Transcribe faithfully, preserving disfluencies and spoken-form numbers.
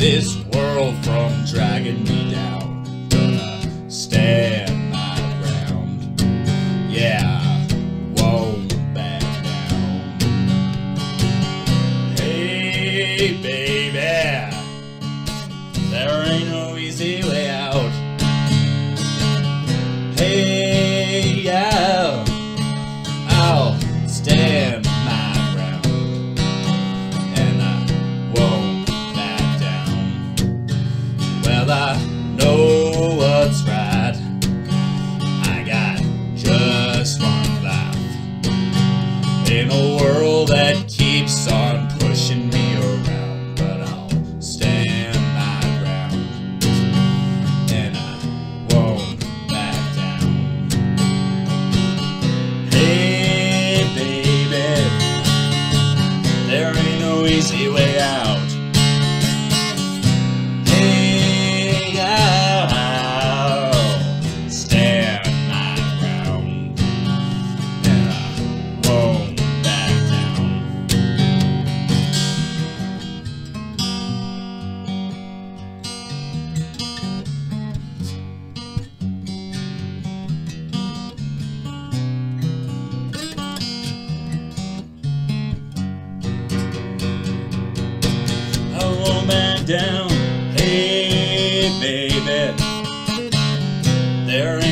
this world from dragging me down. Gonna stand my ground. Yeah, won't back down. Hey baby, there ain't no easy way out. Hey, yeah, I'll stand my ground, and I won't back down. Well, I know what's right. I got just one life in a world that keeps on pushing me around, but I'll stand my ground, and I won't back down. Hey baby, there ain't no easy way out. Hey, I'll stand my ground, and I won't back down. I won't back down. Hey baby, there